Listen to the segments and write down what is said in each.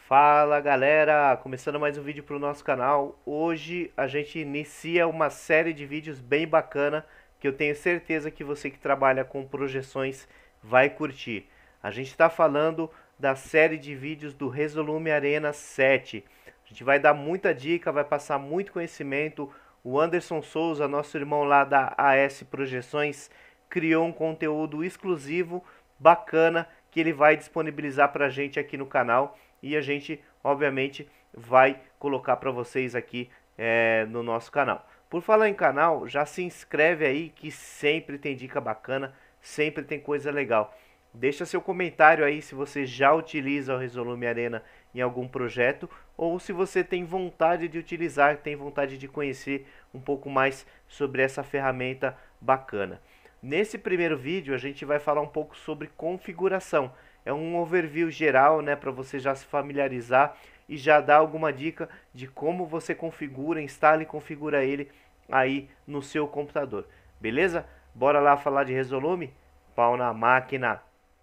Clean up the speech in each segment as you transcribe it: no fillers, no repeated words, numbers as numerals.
Fala galera, começando mais um vídeo para o nosso canal. Hoje a gente inicia uma série de vídeos bem bacana que eu tenho certeza que você que trabalha com projeções vai curtir. A gente está falando da série de vídeos do Resolume Arena 7. A gente vai dar muita dica, vai passar muito conhecimento. O Anderson Souza, nosso irmão lá da AS Projeções, criou um conteúdo exclusivo, bacana, que ele vai disponibilizar para a gente aqui no canal e a gente, obviamente, vai colocar para vocês aqui no nosso canal. Por falar em canal, já se inscreve aí que sempre tem dica bacana, sempre tem coisa legal. Deixa seu comentário aí se você já utiliza o Resolume Arena em algum projeto ou se você tem vontade de utilizar, tem vontade de conhecer um pouco mais sobre essa ferramenta bacana. Nesse primeiro vídeo a gente vai falar um pouco sobre configuração. É um overview geral, né, para você já se familiarizar e já dar alguma dica de como você configura, instala e configura ele aí no seu computador. Beleza? Bora lá falar de Resolume? Pau na máquina!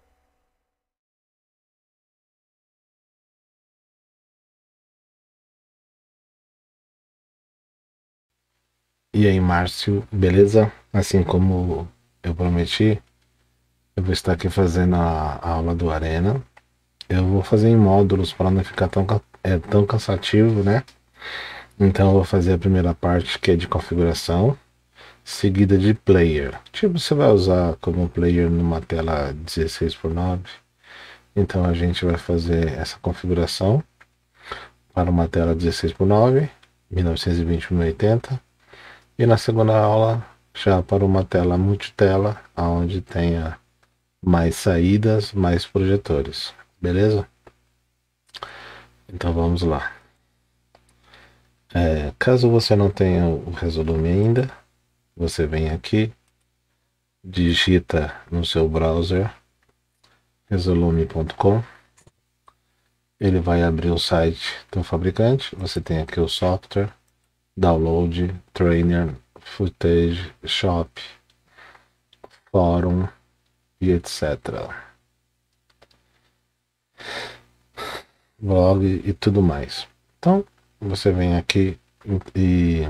E aí, Márcio, beleza? Assim como eu prometi, eu vou estar aqui fazendo a aula do Arena. Eu vou fazer em módulos para não ficar tão cansativo, né? Então eu vou fazer a primeira parte, que é de configuração, seguida de player. Tipo, você vai usar como player numa tela 16:9. Então a gente vai fazer essa configuração para uma tela 16:9, 1920 por 1080. E na segunda aula, já para uma tela multitela, onde tenha mais saídas, mais projetores. Beleza? Então vamos lá. Caso você não tenha o Resolume ainda, você vem aqui, digita no seu browser resolume.com. Ele vai abrir o site do fabricante. Você tem aqui o software, download, trainer, footage, shop, fórum e etc. Blog e tudo mais. Então, você vem aqui e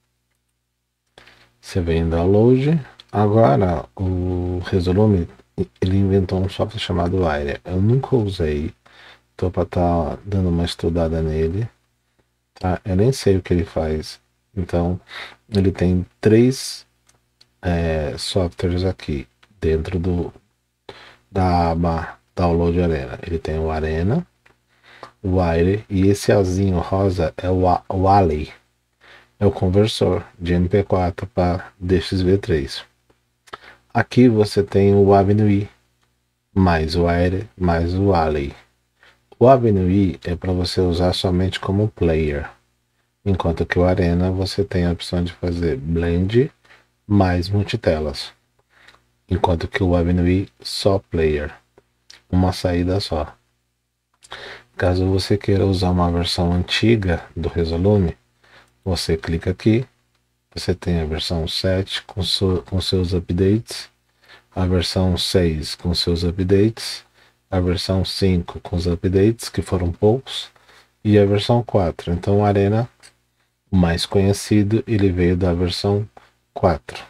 você vem em download. Agora, o Resolume, ele inventou um software chamado Aire. Eu nunca usei, tô para estar dando uma estudada nele, tá? Eu nem sei o que ele faz. Então, ele tem três softwares aqui dentro da aba Download Arena. Ele tem o Arena, o Aire, e esse azinho rosa é o Alley. É o conversor de MP4 para DXV3. Aqui você tem o Avenue, mais o Aire, mais o Alley. O Avenue é para você usar somente como player, enquanto que o Arena você tem a opção de fazer blend mais multitelas, enquanto que o Avenue só player, uma saída só. Caso você queira usar uma versão antiga do Resolume, você clica aqui, você tem a versão 7 com seus updates, a versão 6 com seus updates, a versão 5 com os updates, que foram poucos, e a versão 4. Então o Arena, o mais conhecido, ele veio da versão 4.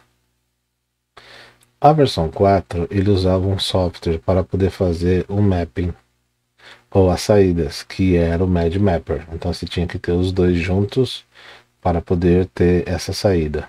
A versão 4, ele usava um software para poder fazer o mapping, ou as saídas, que era o Mad Mapper. Então você tinha que ter os dois juntos para poder ter essa saída.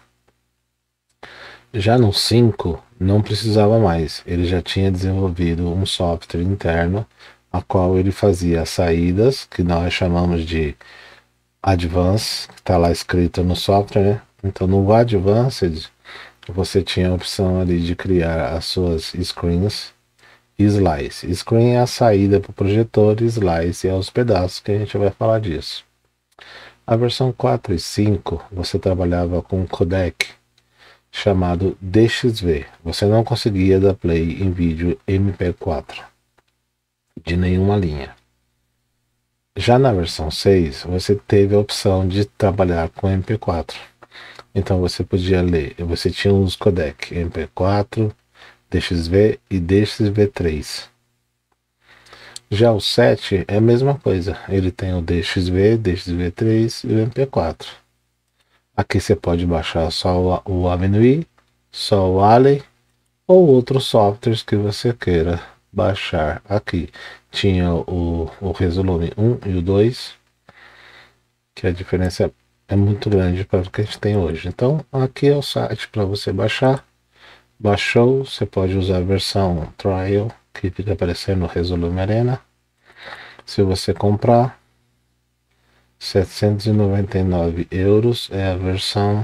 Já no 5 não precisava mais, ele já tinha desenvolvido um software interno a qual ele fazia as saídas, que nós chamamos de Advanced, que está lá escrito no software, né? Então no Advanced você tinha a opção ali de criar as suas screens e slice. Screen é a saída para o projetor, slice é os pedaços, que a gente vai falar disso. A versão 4 e 5 você trabalhava com um codec chamado DXV. Você não conseguia dar play em vídeo MP4 de nenhuma linha. Já na versão 6, você teve a opção de trabalhar com MP4. Então você podia ler, você tinha os codecs MP4, DXV e DXV3. Já o 7 é a mesma coisa, ele tem o DXV, DXV3 e o MP4. Aqui você pode baixar só o Avenue, só o Alley ou outros softwares que você queira baixar. Aqui tinha o Resolume 1 e o 2, que a diferença é muito grande para o que a gente tem hoje. Então aqui é o site para você baixar. Baixou, você pode usar a versão Trial, que fica aparecendo no Resolume Arena. Se você comprar, 799 euros é a versão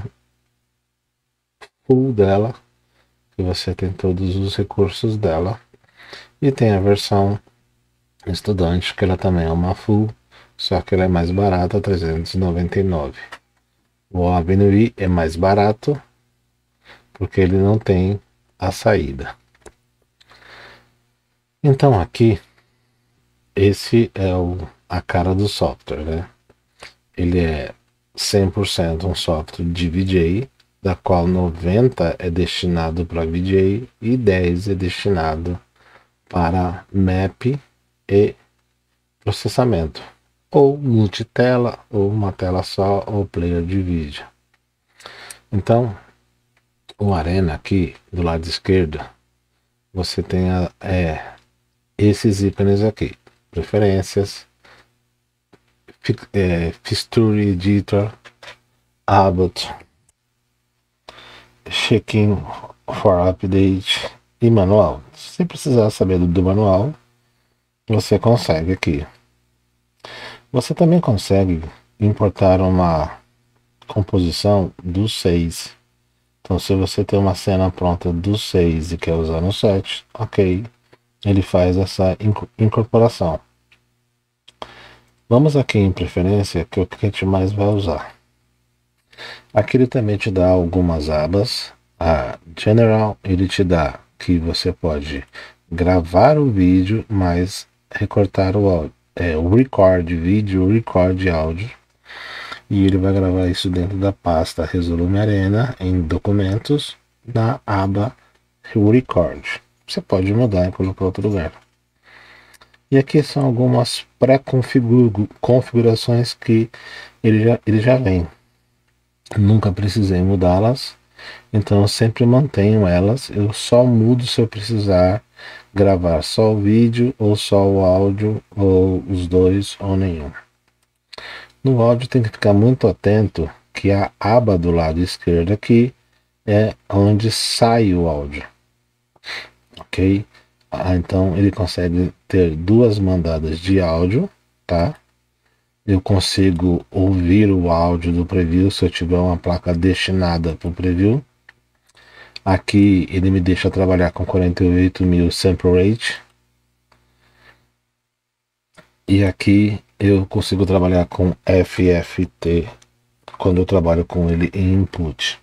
full dela, que você tem todos os recursos dela. E tem a versão estudante, que ela também é uma full, só que ela é mais barata, 399. O Avenue é mais barato, porque ele não tem a saída. Então aqui, esse é a cara do software, né? Ele é 100% um software de VJ, da qual 90 é destinado para VJ e 10 é destinado para map e processamento, ou multitela, ou uma tela só, ou player de vídeo. Então, o Arena aqui do lado esquerdo, você tem esses ícones aqui: preferências, Fixture Editor, Abbott, Checking for Update e manual. Se precisar saber do manual, você consegue aqui. Você também consegue importar uma composição do 6. Então, se você tem uma cena pronta do 6 e quer usar no 7, ok, ele faz essa incorporação. Vamos aqui em preferência, que é o que a gente mais vai usar. Aqui ele também te dá algumas abas. A General, ele te dá que você pode gravar o vídeo, mas recortar o áudio. O Record vídeo, o Record áudio. E ele vai gravar isso dentro da pasta Resolume Arena em documentos, na aba Record. Você pode mudar e colocar outro lugar. E aqui são algumas pré-configurações que ele já vem. Nunca precisei mudá-las, então eu sempre mantenho elas. Eu só mudo se eu precisar gravar só o vídeo, ou só o áudio, ou os dois, ou nenhum. No áudio tem que ficar muito atento que a aba do lado esquerdo aqui é onde sai o áudio, ok? Então ele consegue ter duas mandadas de áudio, tá? Eu consigo ouvir o áudio do preview se eu tiver uma placa destinada para o preview. Aqui ele me deixa trabalhar com 48.000 sample rate. E aqui eu consigo trabalhar com FFT quando eu trabalho com ele em input.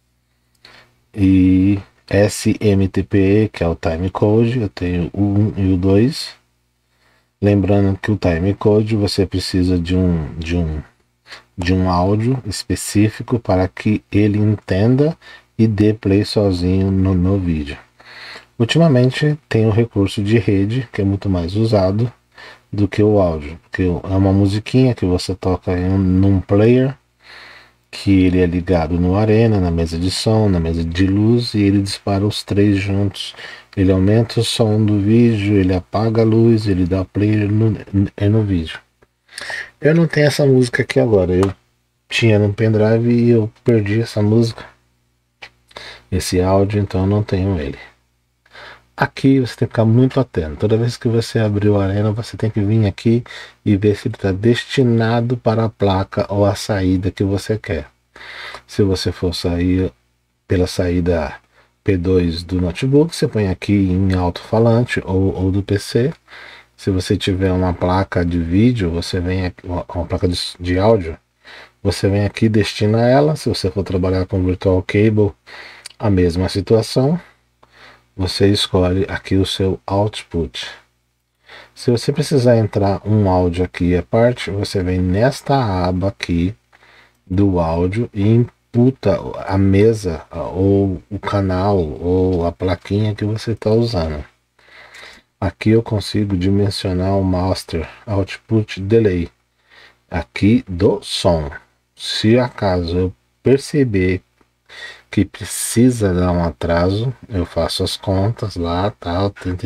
E SMTPE, que é o timecode, eu tenho o 1 e o 2. Lembrando que o timecode você precisa de um áudio específico para que ele entenda e dê play sozinho no vídeo. Ultimamente tem o recurso de rede, que é muito mais usado do que o áudio, porque é uma musiquinha que você toca num player, que ele é ligado no Arena, na mesa de som, na mesa de luz, e ele dispara os três juntos. Ele aumenta o som do vídeo, ele apaga a luz, ele dá play no vídeo. Eu não tenho essa música aqui agora, eu tinha no pendrive e eu perdi essa música, esse áudio, então eu não tenho ele. Aqui você tem que ficar muito atento. Toda vez que você abrir o Arena, você tem que vir aqui e ver se ele está destinado para a placa ou a saída que você quer. Se você for sair pela saída P2 do notebook, você põe aqui em alto-falante ou do PC. Se você tiver uma placa de vídeo, você vem aqui, uma placa de áudio, você vem aqui e destina ela. Se você for trabalhar com Virtual Cable, a mesma situação. Você escolhe aqui o seu output. Se você precisar entrar um áudio aqui à parte, você vem nesta aba aqui do áudio e imputa a mesa ou o canal ou a plaquinha que você está usando. Aqui eu consigo dimensionar o Master Output Delay aqui do som. Se acaso eu perceber que precisa dar um atraso, eu faço as contas lá, tal,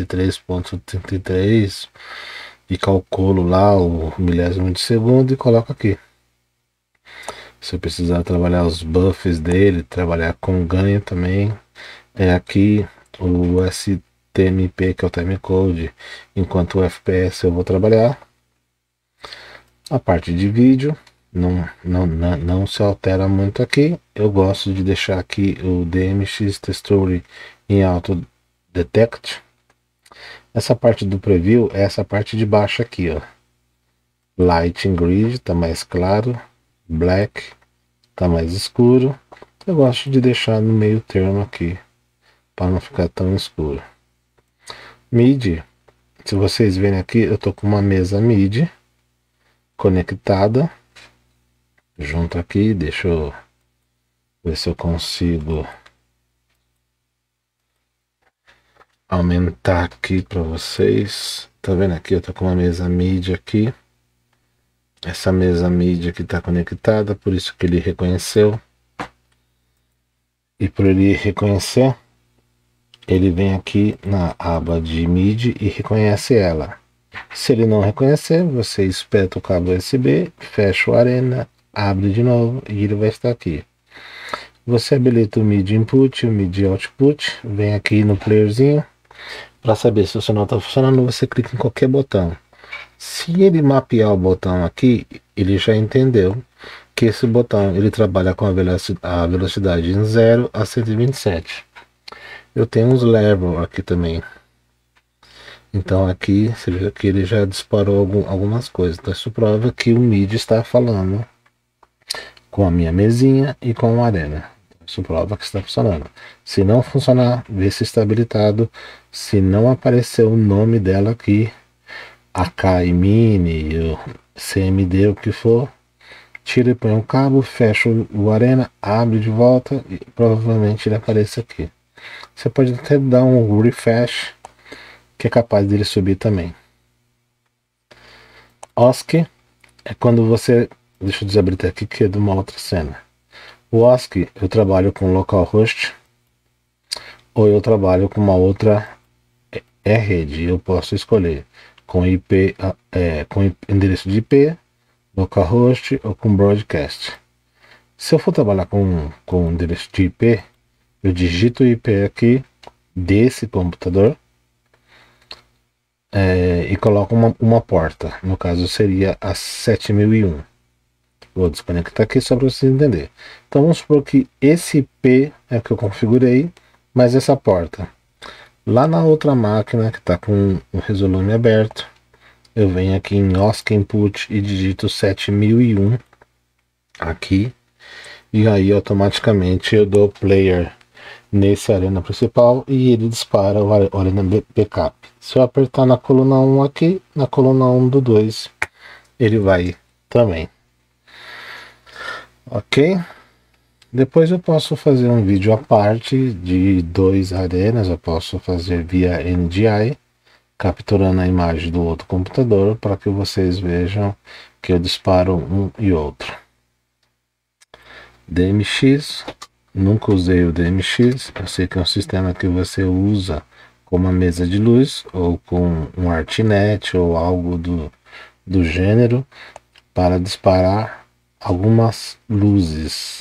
33,33 e calculo lá o milésimo de segundo e coloco aqui. Se eu precisar trabalhar os buffs dele, trabalhar com ganho também, é aqui o STMP, que é o timecode, enquanto o FPS eu vou trabalhar. A parte de vídeo não se altera muito aqui. Eu gosto de deixar aqui o DMX Texture em Auto Detect. Essa parte do preview é essa parte de baixo aqui, ó. Lighting Grid tá mais claro, Black tá mais escuro. Eu gosto de deixar no meio termo aqui, para não ficar tão escuro. MIDI, se vocês verem aqui, eu tô com uma mesa MIDI conectada junto aqui. Deixa eu ver se eu consigo aumentar aqui para vocês. Tá vendo aqui? Eu tô com uma mesa MIDI aqui. Essa mesa MIDI aqui tá conectada, por isso que ele reconheceu. E por ele reconhecer, ele vem aqui na aba de MIDI e reconhece ela. Se ele não reconhecer, você espeta o cabo USB, fecha o Arena, abre de novo e ele vai estar aqui. Você habilita o MIDI Input, o MIDI Output, vem aqui no playerzinho. Para saber se o sinal está funcionando, você clica em qualquer botão. Se ele mapear o botão aqui, ele já entendeu que esse botão ele trabalha com a velocidade em 0 a 127. Eu tenho uns level aqui também. Então aqui você vê que ele já disparou algumas coisas. Então isso prova que o MIDI está falando com a minha mesinha e com o Arena. Isso prova que está funcionando. Se não funcionar, vê se está habilitado. Se não aparecer o nome dela aqui, AK Mini, CMD, o que for, tira e põe um cabo, fecha o Arena, abre de volta e provavelmente ele apareça aqui. Você pode até dar um refresh, que é capaz dele subir também. OSC é quando você... Deixa eu desabilitar aqui que é de uma outra cena. O OSC eu trabalho com localhost ou eu trabalho com uma outra rede. Eu posso escolher com IP, com endereço de IP, localhost ou com broadcast. Se eu for trabalhar com endereço de IP, eu digito o IP aqui desse computador e coloco uma porta. No caso seria a 7001. Vou desconectar aqui só para vocês entenderem. Então vamos supor que esse IP é o que eu configurei, mas essa porta. Lá na outra máquina que está com o Resolume aberto, eu venho aqui em OSC Input e digito 7001 aqui. E aí automaticamente eu dou player nesse Arena principal e ele dispara o Arena Backup. Se eu apertar na coluna 1 aqui, na coluna 1 do 2, ele vai também. Ok? Depois eu posso fazer um vídeo à parte de 2 arenas. Eu posso fazer via NDI, capturando a imagem do outro computador, para que vocês vejam que eu disparo um e outro. DMX, nunca usei o DMX. Eu sei que é um sistema que você usa com uma mesa de luz ou com um ArtNet ou algo do gênero para disparar algumas luzes,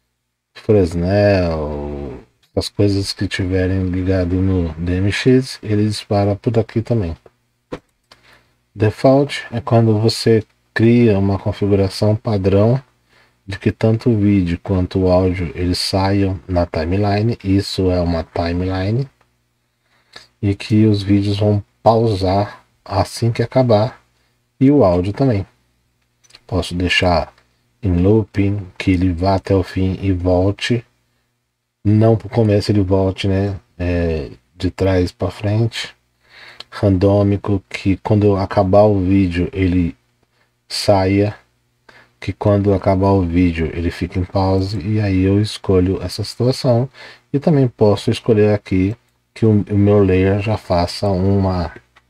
Fresnel, as coisas que tiverem ligado no DMX, ele dispara por aqui também. Default é quando você cria uma configuração padrão de que tanto o vídeo quanto o áudio eles saiam na timeline. Isso é uma timeline, e que os vídeos vão pausar assim que acabar, e o áudio também. Posso deixar em looping, que ele vá até o fim e volte, não para o começo, ele volte, né, de trás para frente. Randômico, que quando acabar o vídeo ele saia, que quando acabar o vídeo ele fica em pause, e aí eu escolho essa situação. E também posso escolher aqui que o meu layer já faça uma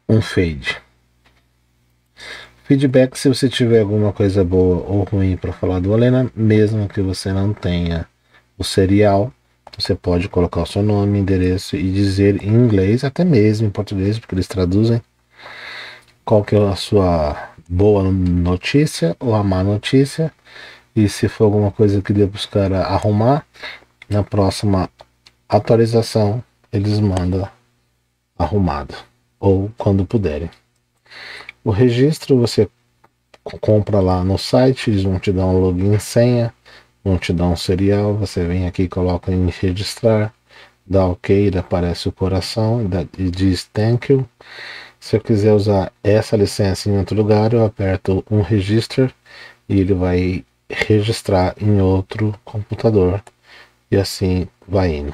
um fade. Feedback, se você tiver alguma coisa boa ou ruim para falar do Alena, mesmo que você não tenha o serial, você pode colocar o seu nome, endereço e dizer em inglês, até mesmo em português, porque eles traduzem, qual que é a sua boa notícia ou a má notícia. E se for alguma coisa que dê para os caras arrumar, na próxima atualização eles mandam arrumado, ou quando puderem. O registro você compra lá no site, eles vão te dar um login e senha, vão te dar um serial, você vem aqui, coloca em registrar, dá ok, aparece o coração e diz thank you. Se eu quiser usar essa licença em outro lugar, eu aperto um register e ele vai registrar em outro computador e assim vai indo.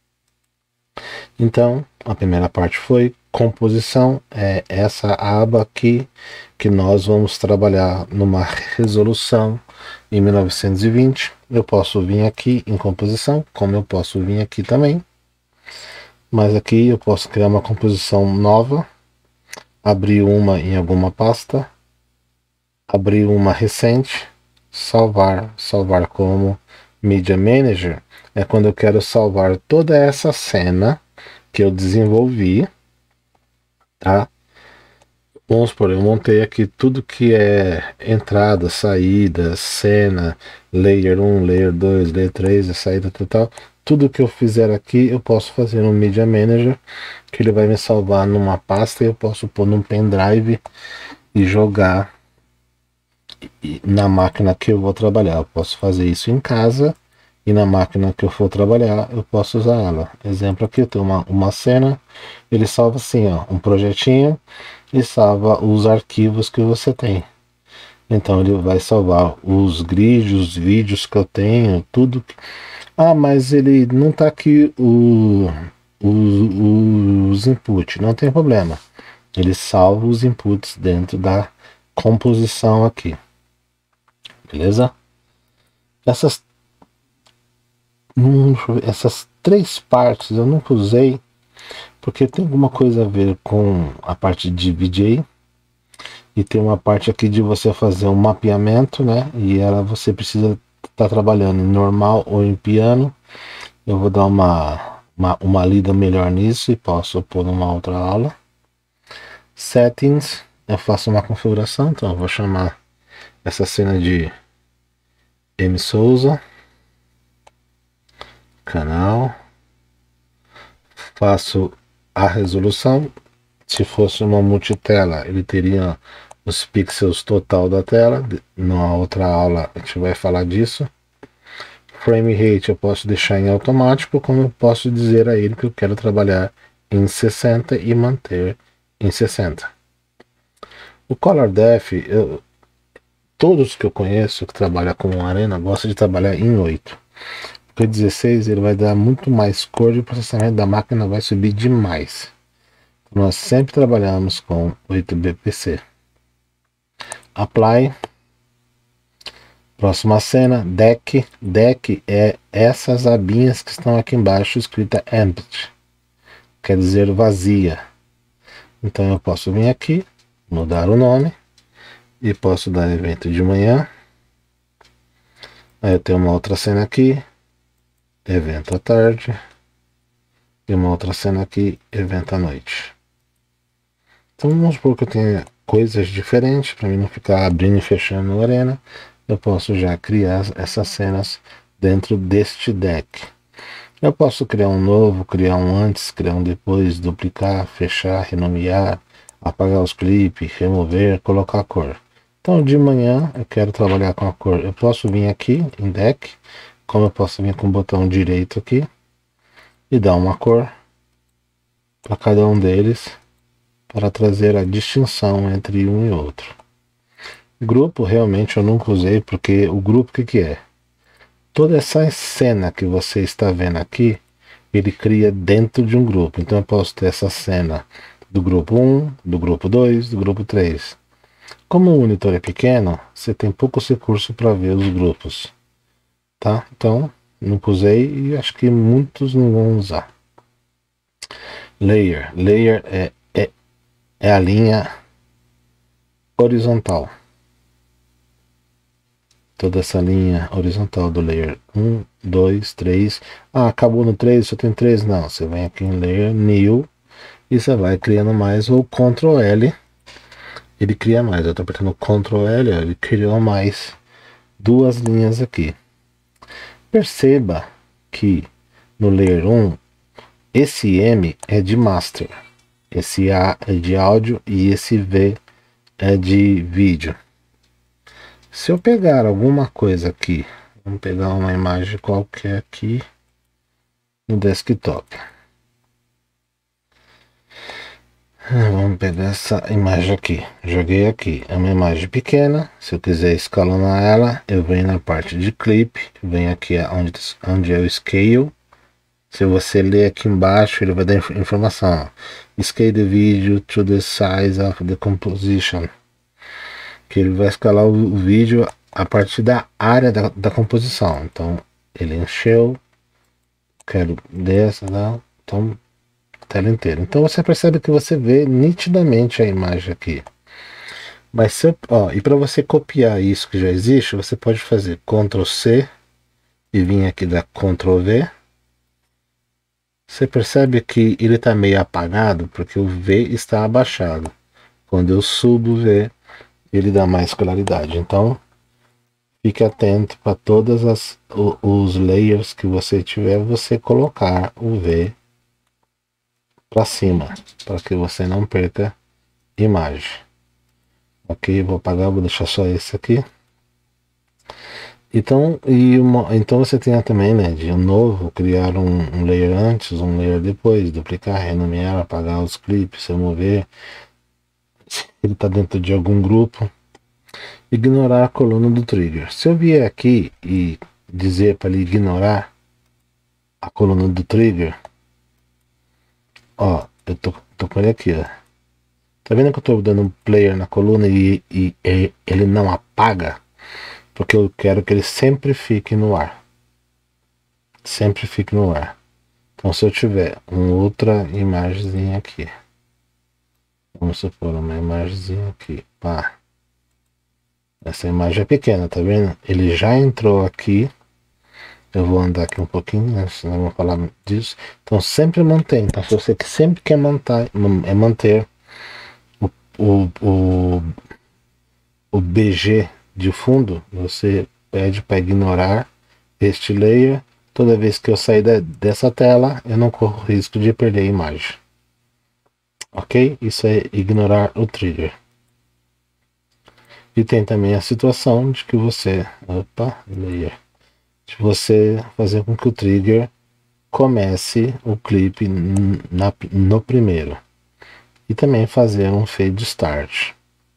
Então, a primeira parte foi composição, é essa aba aqui que nós vamos trabalhar numa resolução em 1920. Eu posso vir aqui em composição, como eu posso vir aqui também, mas aqui eu posso criar uma composição nova, abrir uma em alguma pasta, abrir uma recente, salvar como Media Manager, é quando eu quero salvar toda essa cena que eu desenvolvi, tá? Vamos supor, eu montei aqui tudo que é entrada, saída, cena, layer 1, layer 2, layer 3, a saída total. Tudo que eu fizer aqui eu posso fazer no Media Manager, que ele vai me salvar numa pasta e eu posso pôr num pendrive e jogar na máquina que eu vou trabalhar. Eu posso fazer isso em casa e na máquina que eu for trabalhar eu posso usar ela. Exemplo aqui, eu tenho uma cena, ele salva assim, ó, um projetinho e salva os arquivos que você tem. Então ele vai salvar os grids, os vídeos que eu tenho, tudo. Ah, mas ele não está aqui os inputs, não tem problema. Ele salva os inputs dentro da composição aqui. Beleza? Essas três partes eu nunca usei porque tem alguma coisa a ver com a parte de VJ e tem uma parte aqui de você fazer um mapeamento, né? E ela você precisa estar trabalhando em normal ou em piano. Eu vou dar uma lida melhor nisso e posso pôr numa outra aula. Settings, eu faço uma configuração, então eu vou chamar essa cena de M. Souza, canal, faço a resolução. Se fosse uma multitela, ele teria os pixels total da tela. Na outra aula a gente vai falar disso. Frame rate eu posso deixar em automático, como eu posso dizer a ele que eu quero trabalhar em 60 e manter em 60. O Color Depth, todos que eu conheço que trabalham com Arena gostam de trabalhar em 8. Porque 16 ele vai dar muito mais cor e o processamento da máquina vai subir demais. Nós sempre trabalhamos com 8bpc. Apply. Próxima cena, deck. Deck é essas abinhas que estão aqui embaixo, escrita empty. Quer dizer vazia. Então eu posso vir aqui, mudar o nome. E posso dar evento de manhã. Aí eu tenho uma outra cena aqui. Evento à tarde. E uma outra cena aqui, evento à noite. Então vamos supor que eu tenha coisas diferentes, para mim não ficar abrindo e fechando no Arena. Eu posso já criar essas cenas dentro deste deck. Eu posso criar um novo, criar um antes, criar um depois, duplicar, fechar, renomear, apagar os clipes, remover, colocar a cor. Então de manhã eu quero trabalhar com a cor. Eu posso vir aqui em deck, como eu posso vir com o botão direito aqui e dar uma cor para cada um deles para trazer a distinção entre um e outro. Grupo realmente eu nunca usei, porque o grupo o que é? Toda essa cena que você está vendo aqui, ele cria dentro de um grupo. Então eu posso ter essa cena do grupo 1, do grupo 2, do grupo 3. Como o monitor é pequeno, você tem poucos recursos para ver os grupos. Tá? Então, nunca usei e acho que muitos não vão usar. Layer. Layer é a linha horizontal. Toda essa linha horizontal do layer 1, 2, 3. Ah, acabou no 3, só tem 3. Não, você vem aqui em layer new e você vai criando mais, ou Ctrl L, ele cria mais. Eu estou apertando Ctrl L, ele criou mais duas linhas aqui. Perceba que no layer 1, esse M é de master, esse A é de áudio e esse V é de vídeo. Se eu pegar alguma coisa aqui, vamos pegar uma imagem qualquer aqui no desktop. Vamos pegar essa imagem aqui. Joguei aqui. É uma imagem pequena. Se eu quiser escalonar ela, eu venho na parte de clip. Venho aqui onde é o scale. Se você ler aqui embaixo, ele vai dar informação. Scale the video to the size of the composition. Que ele vai escalar o vídeo a partir da área da composição. Então, ele encheu. Quero dessa, não. Então, tela inteira. Então você percebe que você vê nitidamente a imagem aqui. Mas e para você copiar isso que já existe, você pode fazer Ctrl C e vir aqui dar Ctrl V. Você percebe que ele está meio apagado porque o V está abaixado. Quando eu subo o V, ele dá mais claridade. Então fique atento para todas os layers que você tiver, você colocar o V para cima, para que você não perca imagem. Ok, vou apagar, vou deixar só esse aqui. Então, então você tem também, né, de novo, criar um layer antes, um layer depois, duplicar, renomear, apagar os clipes, remover, se ele está dentro de algum grupo, ignorar a coluna do trigger. Se eu vier aqui e dizer para ele ignorar a coluna do trigger, ó, eu tô com ele aqui, ó. Tá vendo que eu tô dando um player na coluna e ele não apaga? Porque eu quero que ele sempre fique no ar. Sempre fique no ar. Então se eu tiver uma outra imagenzinha aqui. Vamos supor uma imagenzinha aqui. Pá. Essa imagem é pequena, tá vendo? Ele já entrou aqui. Eu vou andar aqui um pouquinho, né? Senão eu vou falar disso. Então sempre mantém. Então se você sempre quer manter o BG de fundo, você pede para ignorar este layer. Toda vez que eu sair dessa tela, eu não corro risco de perder a imagem. Ok? Isso é ignorar o trigger. E tem também a situação de que você, layer, de você fazer com que o trigger comece o clipe no primeiro. E também fazer um fade start.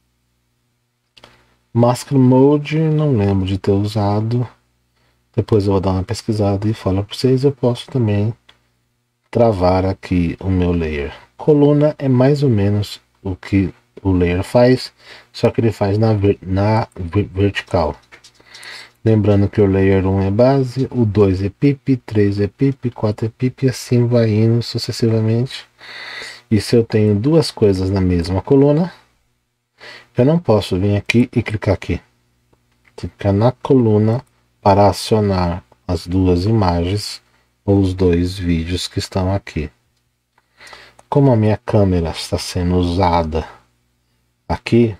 Mask Mode, não lembro de ter usado. Depois eu vou dar uma pesquisada e falo para vocês. Eu posso também travar aqui o meu layer. Coluna é mais ou menos o que o layer faz, só que ele faz na vertical. Lembrando que o layer 1 é base, o 2 é pip, 3 é pip, 4 é pip, e assim vai indo sucessivamente. E se eu tenho duas coisas na mesma coluna, eu não posso vir aqui e clicar aqui. Tem que clicar na coluna para acionar as duas imagens ou os dois vídeos que estão aqui. Como a minha câmera está sendo usada aqui,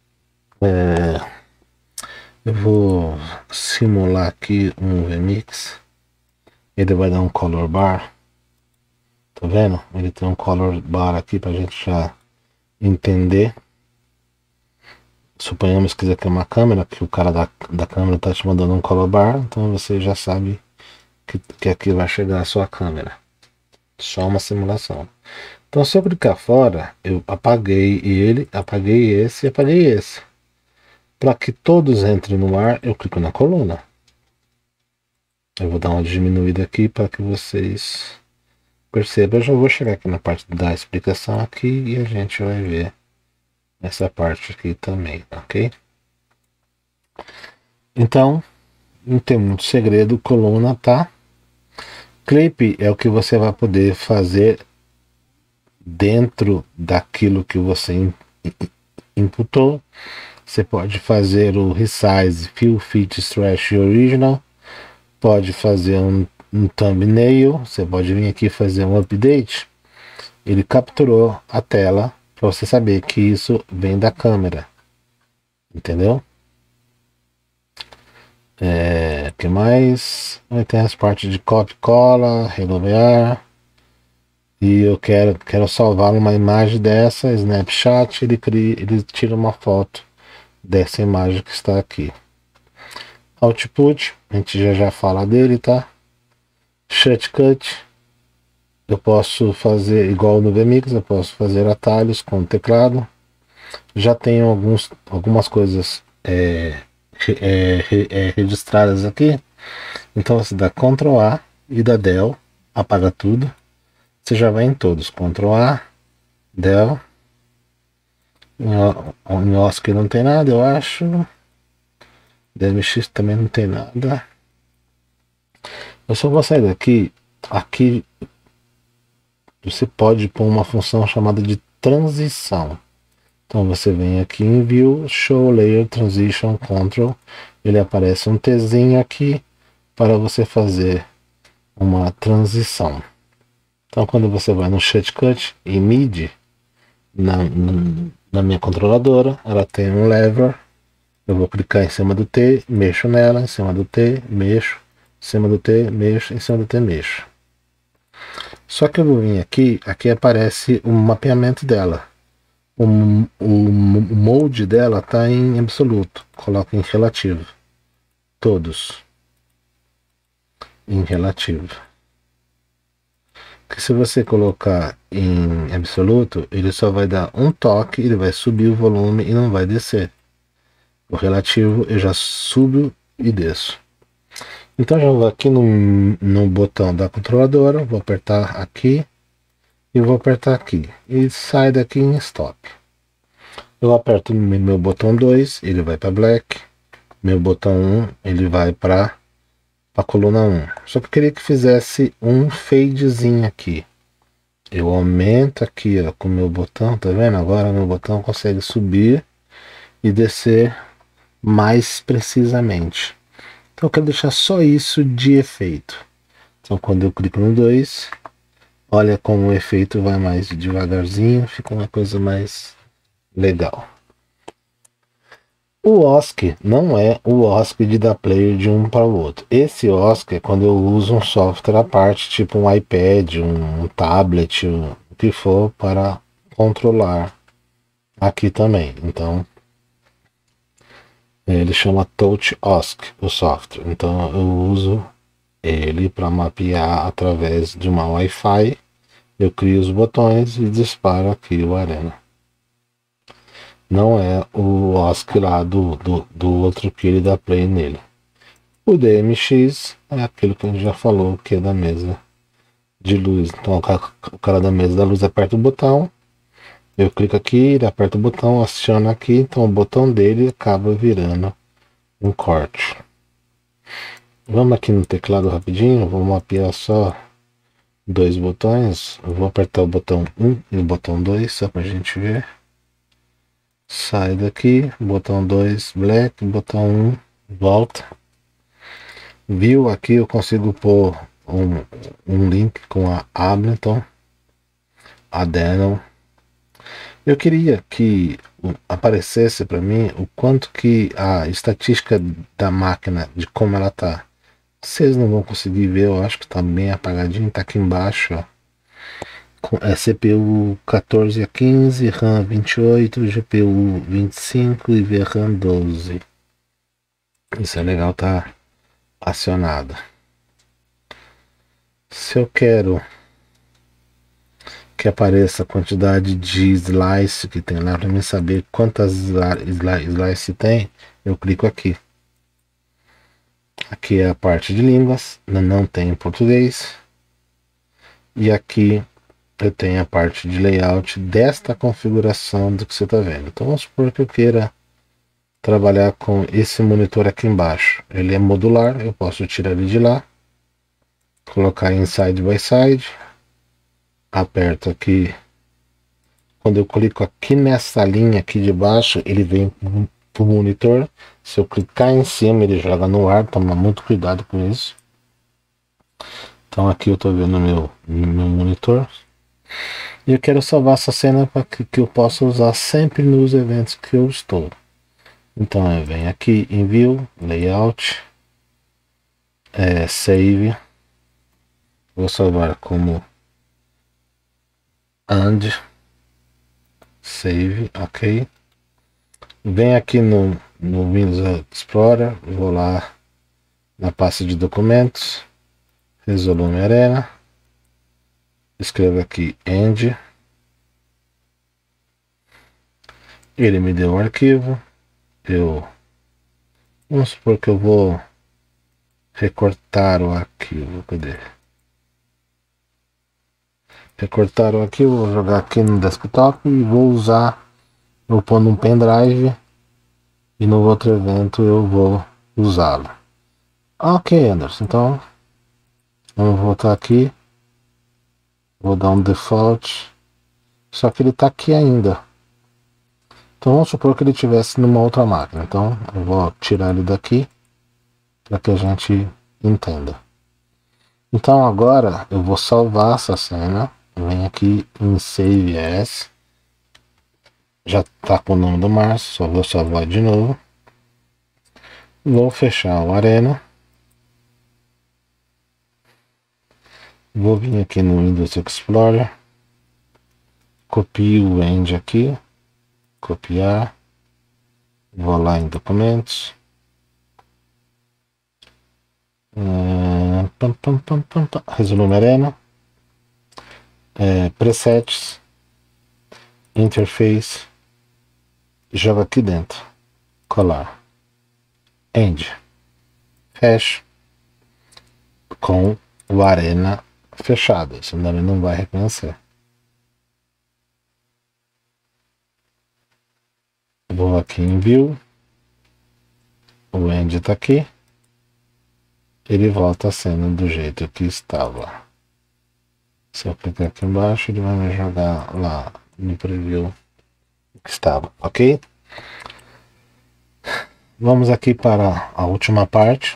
eu vou simular aqui um VMix. Ele vai dar um color bar. Tá vendo? Ele tem um color bar aqui para a gente já entender. Suponhamos que isso aqui é uma câmera, que o cara da câmera está te mandando um color bar, então você já sabe que aqui vai chegar a sua câmera. Só uma simulação. Então se eu clicar fora, eu apaguei ele, apaguei esse e apaguei esse. Para que todos entrem no ar, eu clico na coluna. Eu vou dar uma diminuída aqui para que vocês percebam. Eu já vou chegar aqui na parte da explicação aqui e a gente vai ver essa parte aqui também, ok? Então, não tem muito segredo, coluna, tá? Clipe é o que você vai poder fazer dentro daquilo que você imputou. Você pode fazer o resize, fill, fit, stretch e original. Pode fazer um thumbnail. Você pode vir aqui fazer um update. Ele capturou a tela para você saber que isso vem da câmera. Entendeu? Que mais? Aí tem as partes de copy, cola, renomear. E eu quero salvar uma imagem dessa, snapshot, ele tira uma foto dessa imagem que está aqui. Output, a gente já fala dele, tá? Shortcut, eu posso fazer igual no VMix, eu posso fazer atalhos com o teclado. Já tenho algumas coisas registradas aqui. Então você dá Ctrl A e dá Del, apaga tudo. Você já vai em todos, Ctrl A, Del. Em OSC não tem nada, eu acho. DMX também não tem nada. Eu só vou sair daqui. Aqui você pode pôr uma função chamada de transição. Então você vem aqui em View, Show Layer Transition Control. Ele aparece um Tzinho aqui para você fazer uma transição. Então quando você vai no Shortcut e MIDI, na minha controladora, ela tem um lever. Eu vou clicar em cima do T, mexo nela, em cima do T, mexo, em cima do T, mexo, em cima do T, mexo. Só que eu vou vir aqui aparece o mapeamento dela. O mode dela está em absoluto. Coloca em relativo. Todos. Em relativo. Que se você colocar em absoluto, ele só vai dar um toque, ele vai subir o volume e não vai descer. O relativo eu já subo e desço. Então já vou aqui no botão da controladora, vou apertar aqui e vou apertar aqui. E sai daqui em stop. Eu aperto meu botão 2, ele vai para black. Meu botão 1, ele vai para a coluna 1. Só que eu queria que fizesse um fadezinho aqui. Eu aumento aqui ó, com o meu botão, tá vendo? Agora meu botão consegue subir e descer mais precisamente. Então eu quero deixar só isso de efeito. Então quando eu clico no 2, olha como o efeito vai mais devagarzinho, fica uma coisa mais legal. O OSC não é o OSC de dar player de um para o outro. Esse OSC é quando eu uso um software à parte, tipo um iPad, um tablet, o que for, para controlar aqui também. Então ele chama Touch OSC, o software. Então eu uso ele para mapear através de uma Wi-Fi. Eu crio os botões e disparo aqui o Arena. Não é o OSC lá do outro que ele dá play nele. O DMX é aquilo que a gente já falou, que é da mesa de luz. Então o cara da mesa da luz aperta o botão, eu clico aqui, ele aperta o botão, aciona aqui, então o botão dele acaba virando um corte. Vamos aqui no teclado rapidinho, vou mapear só dois botões. Eu vou apertar o botão 1 e o botão 2 só para a gente ver. Sai daqui, botão 2 black, botão 1 volta. Viu aqui eu consigo pôr um link com a Ableton, a Denon. Eu queria que aparecesse para mim o quanto que a estatística da máquina, de como ela tá. Vocês não vão conseguir ver, eu acho que tá bem apagadinho, tá aqui embaixo, ó. É CPU 14 a 15, RAM 28, GPU 25 e VRAM 12. Isso é legal, tá acionado. Se eu quero que apareça a quantidade de slice que tem lá para mim saber quantas slice tem, eu clico aqui. Aqui é a parte de línguas, não tem em português. E aqui eu tenho a parte de layout desta configuração do que você está vendo. Então vamos supor que eu queira trabalhar com esse monitor aqui embaixo. Ele é modular, eu posso tirar ele de lá, colocar em side by side, aperto aqui quando eu clico aqui nessa linha aqui de baixo, ele vem pro monitor. Se eu clicar em cima, ele joga no ar. Toma muito cuidado com isso. Então aqui eu estou vendo no meu monitor. E eu quero salvar essa cena para que eu possa usar sempre nos eventos que eu estou. Então eu venho aqui em View, Layout, Save. Vou salvar como and Save, ok. Venho aqui no Windows Explorer, vou lá na pasta de documentos, Resolume Arena, escrevo aqui end, ele me deu um arquivo, vamos supor que eu vou recortar o arquivo, cadê? Recortar o arquivo, vou jogar aqui no desktop e vou usar, vou pôr num pendrive e no outro evento eu vou usá-lo. Ok, Anderson, então vamos voltar aqui, vou dar um default, só que ele está aqui ainda. Então vamos supor que ele estivesse numa outra máquina, então eu vou tirar ele daqui para que a gente entenda. Então agora eu vou salvar essa cena, venho aqui em Save As, já está com o nome do Márcio, só vou salvar de novo. Vou fechar o Arena. Vou vir aqui no Windows Explorer. Copio o end aqui. Copiar. Vou lá em documentos. Resolume Arena. Presets. Interface. Jogo aqui dentro. Colar. End. Fecho. Com o Arena fechado, senão ele não vai reconhecer. Vou aqui em View, o end está aqui, ele volta a cena do jeito que estava. Se eu clicar aqui embaixo, ele vai me jogar lá no preview que estava, ok? Vamos aqui para a última parte.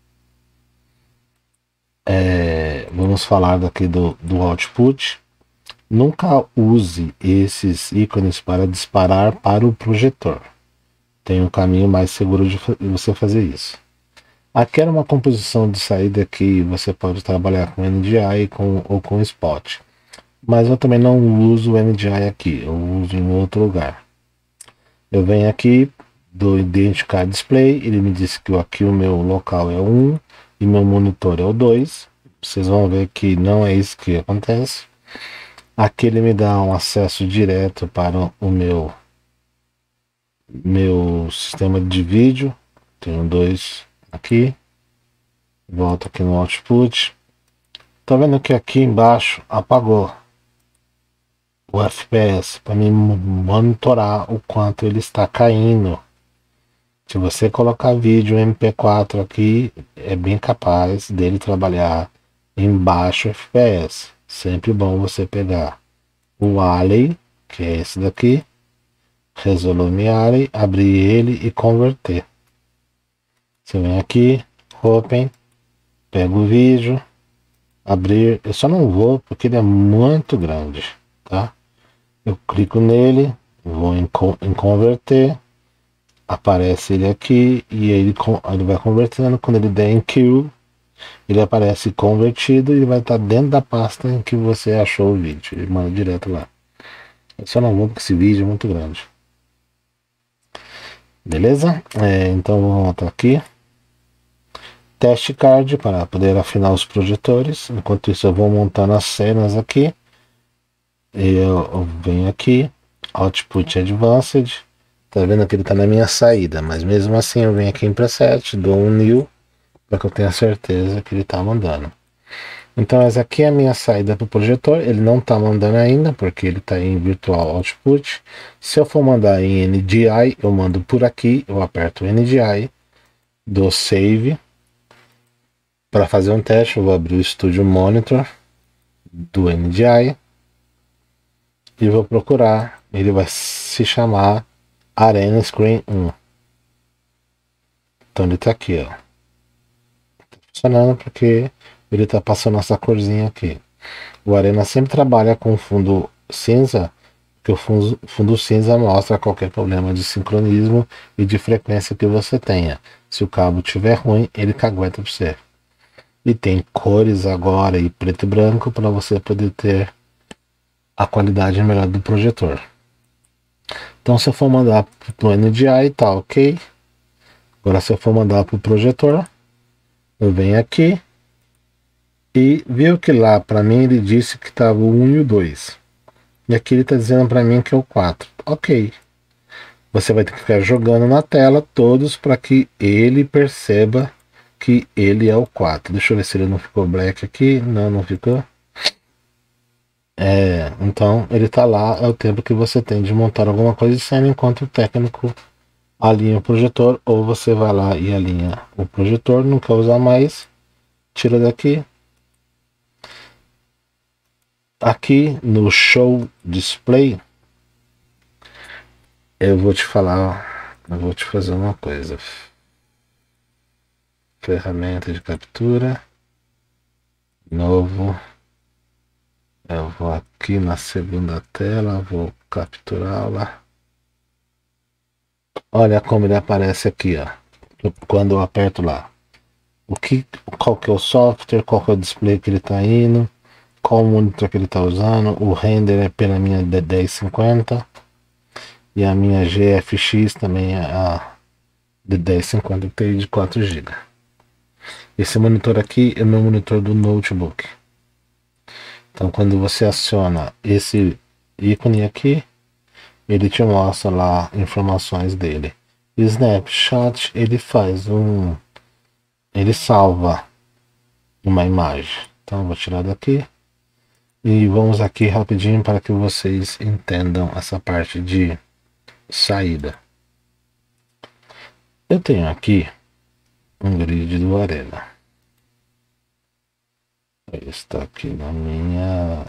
Vamos falar daqui do output. Nunca use esses ícones para disparar para o projetor. Tem um caminho mais seguro de você fazer isso. Aqui era uma composição de saída que você pode trabalhar com NDI ou com Spot. Mas eu também não uso o NDI aqui, eu uso em outro lugar. Eu venho aqui do Identificar Display, ele me disse que aqui o meu local é 1 e meu monitor é o 2. Vocês vão ver que não é isso que acontece. Aqui ele me dá um acesso direto para o meu sistema de vídeo. Tenho 2 aqui. Volto aqui no output. Tá vendo que aqui embaixo apagou o FPS para me monitorar o quanto ele está caindo. Se você colocar vídeo MP4 aqui, é bem capaz dele trabalhar em baixo FPS. Sempre bom você pegar o Alley, que é esse daqui, Resolume Alley, abrir ele e converter. Você vem aqui, Open, pega o vídeo, abrir. Eu só não vou porque ele é muito grande, tá? Eu clico nele, vou em converter, aparece ele aqui e ele vai convertendo. Quando ele der em Queue, ele aparece convertido e vai estar dentro da pasta em que você achou o vídeo. Ele manda direto lá. Eu só não vou porque esse vídeo é muito grande. Beleza? Então vamos voltar aqui. Teste card para poder afinar os projetores. Enquanto isso eu vou montando as cenas aqui. Eu venho aqui, Output Advanced. Tá vendo que ele tá na minha saída, mas mesmo assim eu venho aqui em Preset, dou um New, para que eu tenha certeza que ele tá mandando. Então essa aqui é a minha saída para o projetor. Ele não tá mandando ainda, porque ele tá em Virtual Output. Se eu for mandar em NDI, eu mando por aqui, eu aperto NDI, dou Save. Para fazer um teste, eu vou abrir o Studio Monitor do NDI. e vou procurar. Ele vai se chamar Arena Screen 1. Então ele tá aqui, ó. Tá funcionando porque ele tá passando essa corzinha aqui. O Arena sempre trabalha com fundo cinza, porque o fundo cinza mostra qualquer problema de sincronismo e de frequência que você tenha. Se o cabo estiver ruim, ele cagueta para você. E tem cores agora e preto e branco para você poder ter a qualidade melhor do projetor. Então se eu for mandar para o NDI, tá ok. Agora se eu for mandar para o projetor, eu venho aqui e viu que lá para mim ele disse que estava o 1 e o 2. E aqui ele está dizendo para mim que é o 4. Ok. Você vai ter que ficar jogando na tela todos para que ele perceba que ele é o 4. Deixa eu ver se ele não ficou black aqui. Não, não ficou. Então ele está lá, é o tempo que você tem de montar alguma coisa de cena enquanto o técnico alinha o projetor, ou você vai lá e alinha o projetor, não quer usar mais, tira daqui. Aqui no Show Display, eu vou te falar, eu vou te fazer uma coisa. Ferramenta de captura, novo. Eu vou aqui na segunda tela, vou capturá-la. Olha como ele aparece aqui, ó. Quando eu aperto lá. Qual que é o software, qual que é o display que ele está indo, qual o monitor que ele está usando. O render é pela minha D1050 e a minha GFX também é a D1050 Ti de 4 GB. Esse monitor aqui é o meu monitor do notebook. Então quando você aciona esse ícone aqui, ele te mostra lá informações dele. Snapshot, ele salva uma imagem. Então vou tirar daqui e vamos aqui rapidinho para que vocês entendam essa parte de saída. Eu tenho aqui um grid do Arena. Ele está aqui na minha...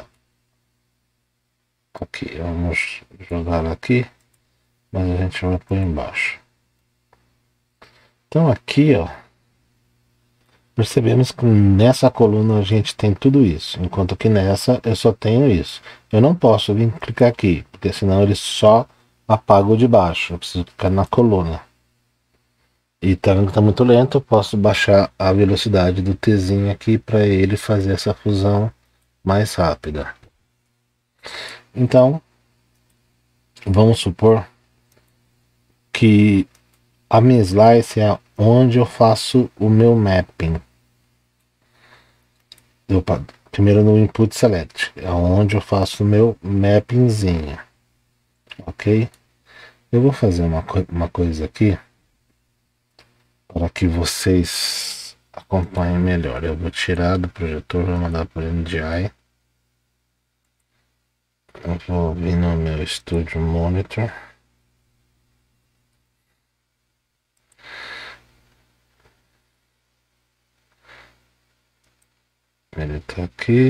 Aqui, vamos jogar aqui, mas a gente vai por embaixo. Então aqui, ó, percebemos que nessa coluna a gente tem tudo isso, enquanto que nessa eu só tenho isso. Eu não posso vir clicar aqui, porque senão ele só apaga o de baixo. Eu preciso clicar na coluna. E tá muito lento, eu posso baixar a velocidade do Tzinho aqui para ele fazer essa fusão mais rápida. Então, vamos supor que a minha slice é onde eu faço o meu mapping. Primeiro no input select, é onde eu faço o meu mappingzinho, ok? Eu vou fazer uma coisa aqui para que vocês acompanhem melhor. Eu vou tirar do projetor, vou mandar para o NDI. Eu vou vir no meu Studio Monitor. Ele tá aqui.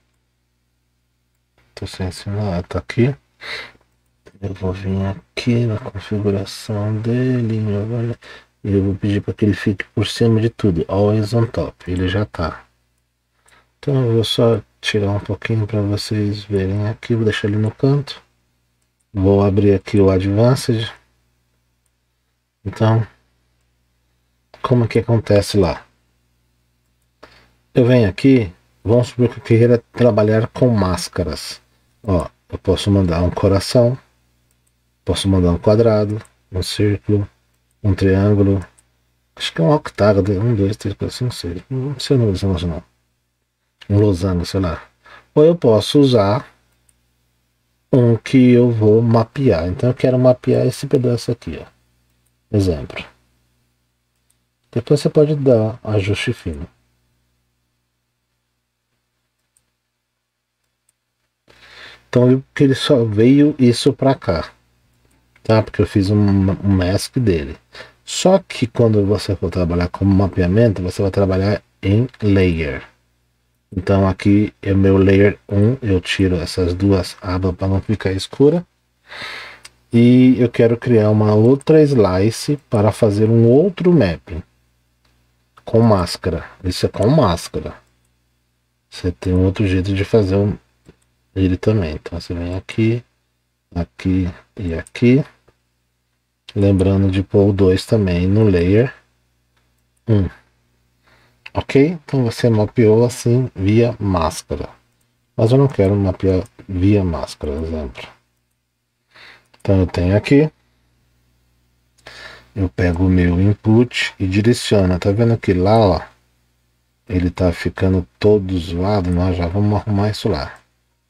Tô sem sinal, tá aqui. Eu vou vir aqui na configuração dele. E eu vou pedir para que ele fique por cima de tudo. Always on top. Ele já tá. Então eu vou só tirar um pouquinho para vocês verem aqui. Vou deixar ele no canto. Vou abrir aqui o Advanced. Então, como que acontece lá? Eu venho aqui, vamos supor que eu queira trabalhar com máscaras. Ó, eu posso mandar um coração, posso mandar um quadrado, um círculo, um triângulo, acho que é um octágono, 1, 2, 3, 4, 5, 6, não sei o número não. Um losango, sei lá. Ou eu posso usar um que eu vou mapear. Então eu quero mapear esse pedaço aqui, ó. Exemplo. Depois você pode dar ajuste fino. Então que ele só veio isso para cá, tá? Porque eu fiz um mask dele. Só que quando você for trabalhar com mapeamento, você vai trabalhar em layer. Então aqui é meu layer 1, eu tiro essas duas abas para não ficar escura. E eu quero criar uma outra slice para fazer um outro mapping com máscara. Isso é com máscara. Você tem um outro jeito de fazer ele também. Então você vem aqui, aqui e aqui. Lembrando de pôr o 2 também no layer 1. Ok? Então você mapeou assim via máscara. Mas eu não quero mapear via máscara, exemplo. Então eu tenho aqui. Eu pego o meu input e direciono. Tá vendo que lá, ó, ele tá ficando todo zoado? Nós já vamos arrumar isso lá.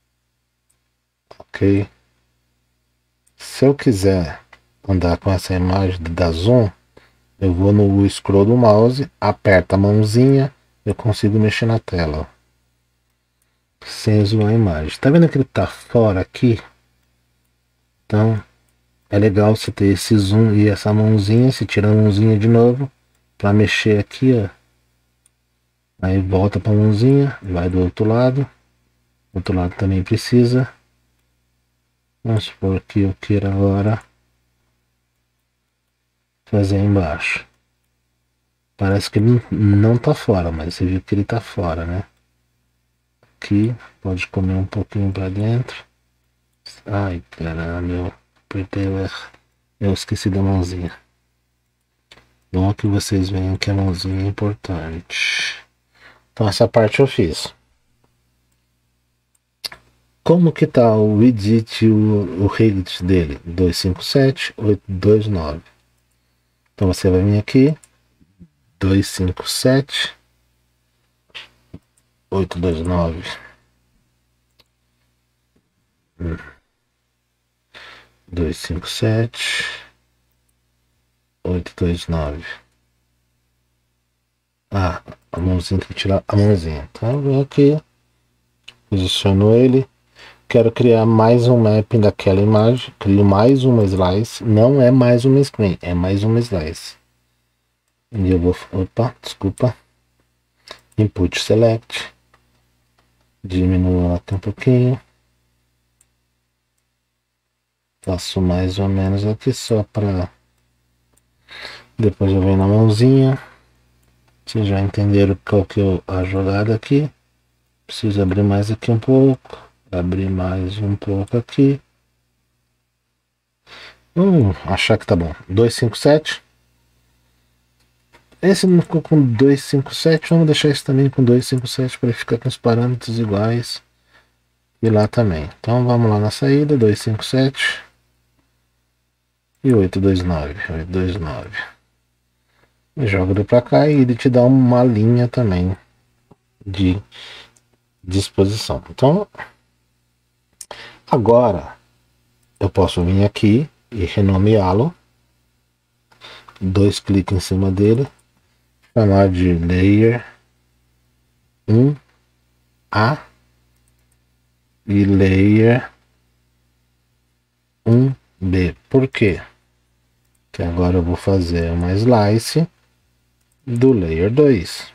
Ok? Se eu quiser andar com essa imagem da zoom, eu vou no scroll do mouse, aperto a mãozinha, eu consigo mexer na tela, ó, sem zoar a imagem. Tá vendo que ele tá fora aqui? Então é legal você ter esse zoom e essa mãozinha. Se tira a mãozinha de novo para mexer aqui, ó. Aí volta para a mãozinha, vai do outro lado. O outro lado também precisa. Vamos supor que eu queira agora fazer embaixo. Parece que ele não tá fora, mas você viu que ele tá fora, né? Aqui, pode comer um pouquinho para dentro. Ai, caralho, eu apertei o R. Eu esqueci da mãozinha. Bom que vocês veem que a mãozinha é importante. Então essa parte eu fiz. Como que tá o widget e o height dele? 257.829. Então você vai vir aqui, 257.829. 257.829. Ah, a mãozinha tem que tirar a mãozinha. Então eu venho aqui, posiciono ele. Quero criar mais um mapping daquela imagem. Crio mais uma slice. Não é mais uma screen, é mais uma slice. E eu vou. Opa, desculpa. Input select. Diminuo ela aqui um pouquinho. Faço mais ou menos aqui só para. Depois eu venho na mãozinha. Vocês já entenderam qual que é a jogada aqui. Preciso abrir mais aqui um pouco. Abrir mais um pouco aqui. Vamos achar que tá bom. 257. Esse não ficou com 257. Vamos deixar esse também com 257 para ficar com os parâmetros iguais. E lá também. Então vamos lá na saída. 257 e 829. 829. E joga ele para cá e ele te dá uma linha também de disposição. Então agora eu posso vir aqui e renomeá-lo. 2 cliques em cima dele. Chamar de layer 1A e layer 1B. Por quê? Que agora eu vou fazer uma slice do layer 2.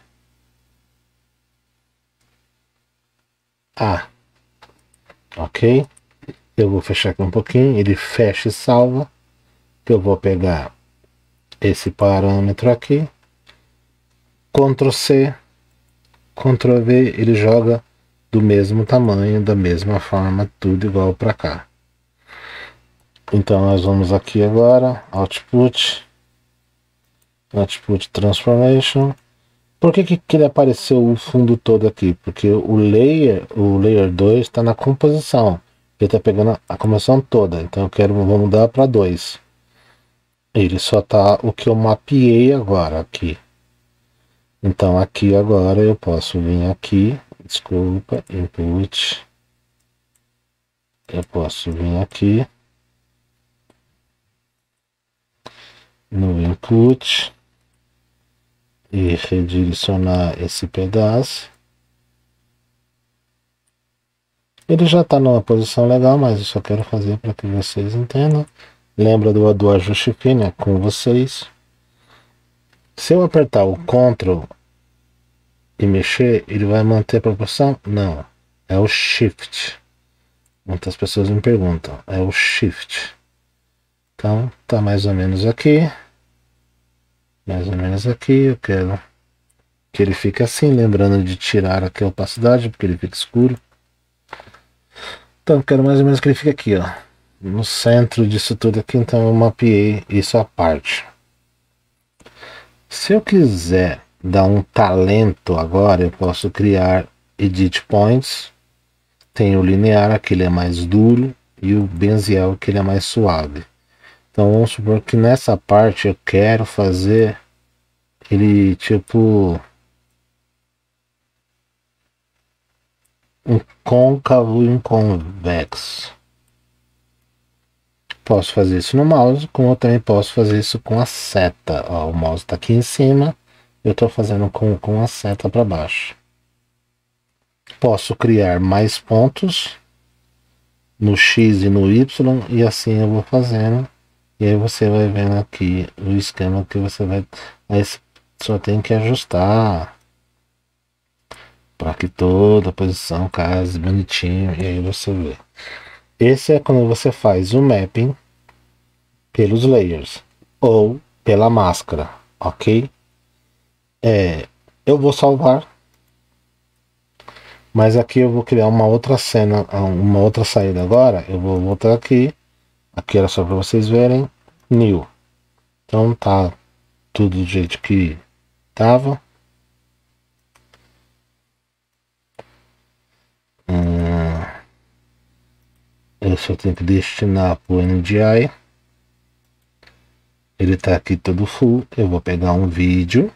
A. Ok? Eu vou fechar aqui um pouquinho. Ele fecha e salva. Eu vou pegar esse parâmetro aqui. Ctrl C, Ctrl V, ele joga do mesmo tamanho, da mesma forma, tudo igual para cá. Então nós vamos aqui agora, Output Transformation. Por que ele apareceu o fundo todo aqui? Porque o layer 2 está na composição. Ele está pegando a composição toda. Então vou mudar para 2. Ele só tá o que eu mapeei agora aqui. Então aqui agora eu posso vir aqui, desculpa, input. Eu posso vir aqui no input e redirecionar esse pedaço. Ele já está numa posição legal, mas eu só quero fazer para que vocês entendam. Lembra do ajuste fino, é com vocês. Se eu apertar o Ctrl e mexer, ele vai manter a proporção? Não, é o Shift. Muitas pessoas me perguntam, é o Shift. Então tá mais ou menos aqui. Mais ou menos aqui, eu quero que ele fique assim, lembrando de tirar aqui a opacidade, porque ele fica escuro. Então eu quero mais ou menos que ele fique aqui, ó, no centro disso tudo aqui, então eu mapeei isso à parte. Se eu quiser dar um talento agora, eu posso criar Edit Points. Tem o linear, aquele é mais duro, e o Bezier, que ele é mais suave. Então vamos supor que nessa parte eu quero fazer ele tipo um côncavo e um convexo. Posso fazer isso no mouse, como eu também posso fazer isso com a seta. Ó, o mouse está aqui em cima, eu estou fazendo com a seta para baixo. Posso criar mais pontos no X e no Y, e assim eu vou fazendo. E aí você vai vendo aqui o esquema que você vai... Aí só tem que ajustar para que toda a posição case bonitinho, e aí você vê. Esse é quando você faz o mapping pelos layers ou pela máscara, ok? Eu vou salvar, mas aqui eu vou criar uma outra cena, uma outra saída agora. Eu vou voltar aqui era só para vocês verem, new. Então tá tudo do jeito que tava. Eu só tenho que destinar para o NDI. Ele tá aqui todo full. Eu vou pegar um vídeo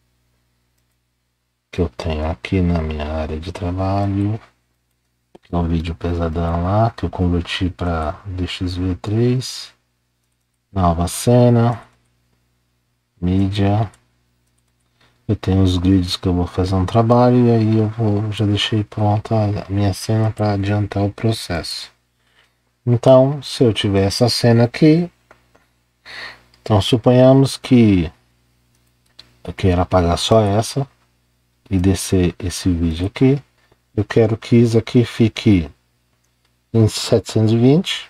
que eu tenho aqui na minha área de trabalho, que é um vídeo pesadão lá, que eu converti para DXV3, nova cena, mídia. Eu tenho os grids que eu vou fazer um trabalho, e aí já deixei pronta a minha cena para adiantar o processo. Então, se eu tiver essa cena aqui, então suponhamos que eu quero apagar só essa e descer esse vídeo aqui. Eu quero que isso aqui fique em 720,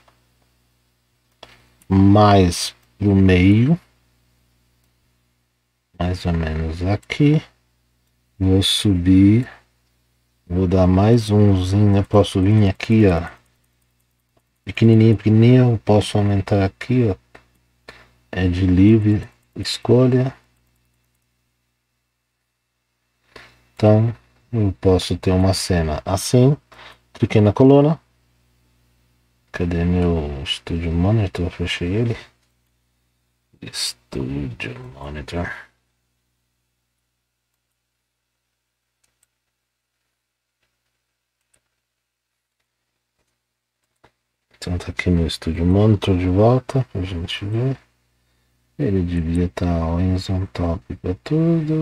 mais pro meio, mais ou menos aqui. Vou subir, vou dar mais umzinho. Eu posso vir aqui, ó, pequenininho, pequenininho. Eu posso aumentar aqui, ó, é de livre escolha. Então eu posso ter uma cena assim. Cliquei na coluna. Cadê meu Studio Monitor? Fechei ele. Studio Monitor. Então tá aqui meu Studio Monitor de volta pra gente ver. Ele devia estar horizontal para tudo.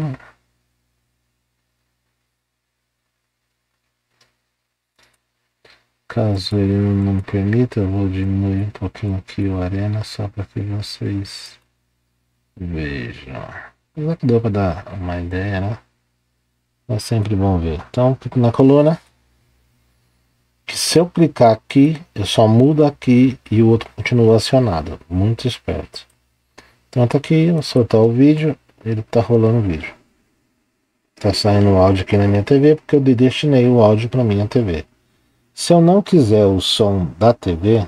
Caso ele não permita, eu vou diminuir um pouquinho aqui o Arena só para que vocês vejam. Mas que deu para dar uma ideia, né? É sempre bom ver. Então, clico na coluna. Que se eu clicar aqui, eu só mudo aqui e o outro continua acionado. Muito esperto. Então tá aqui, eu vou soltar o vídeo, ele tá rolando o vídeo. Tá saindo o áudio aqui na minha TV, porque eu destinei o áudio para minha TV. Se eu não quiser o som da TV,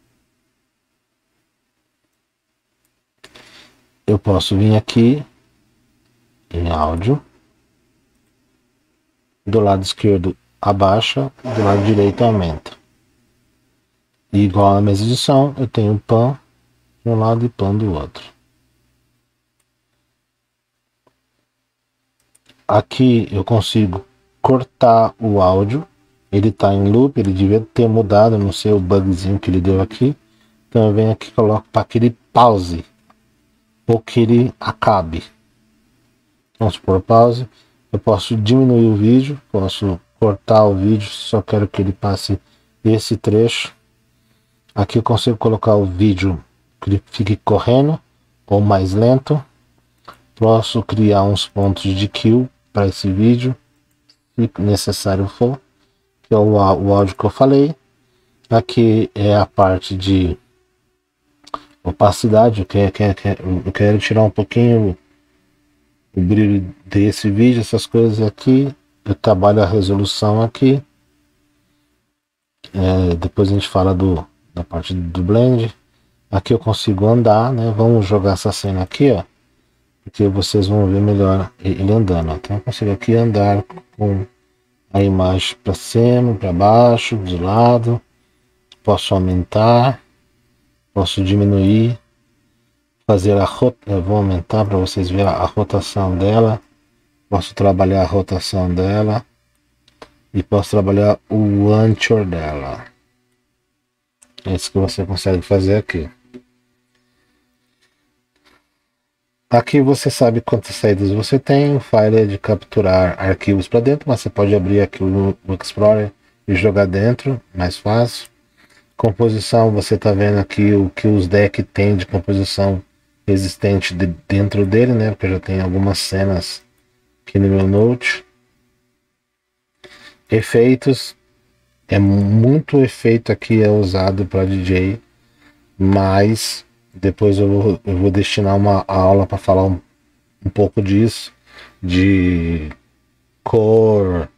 eu posso vir aqui em áudio, do lado esquerdo abaixa, do lado direito aumenta. E igual na mesa de som, eu tenho pan de um lado e pan do outro. Aqui eu consigo cortar o áudio. Ele está em loop, ele devia ter mudado, não sei o bugzinho que ele deu aqui. Então eu venho aqui e coloco para que ele pause ou que ele acabe. Vamos supor pause. Eu posso diminuir o vídeo, posso cortar o vídeo, só quero que ele passe esse trecho. Aqui eu consigo colocar o vídeo que ele fique correndo ou mais lento. Posso criar uns pontos de kill para esse vídeo. que necessário for, que é o áudio que eu falei. Aqui é a parte de opacidade, eu quero tirar um pouquinho o brilho desse vídeo, essas coisas aqui. Eu trabalho a resolução aqui. Depois a gente fala da parte do blend. Aqui eu consigo andar, né? Vamos jogar essa cena aqui, ó, porque vocês vão ver melhor ele andando. Ó. Então eu consigo aqui andar com a imagem para cima, para baixo, de lado. Posso aumentar, posso diminuir, fazer a rotação. Vou aumentar para vocês verem a rotação dela. Posso trabalhar a rotação dela e posso trabalhar o anchor dela. É isso que você consegue fazer aqui. Aqui você sabe quantas saídas você tem. O file é de capturar arquivos para dentro, mas você pode abrir aqui o Explorer e jogar dentro, mais fácil. Composição, você está vendo aqui o que os decks tem de composição existente dentro dele, né? Porque eu já tenho algumas cenas aqui no meu Note. Efeitos, muito efeito aqui é usado para DJ, mas depois eu vou destinar uma aula para falar um pouco disso, de cor,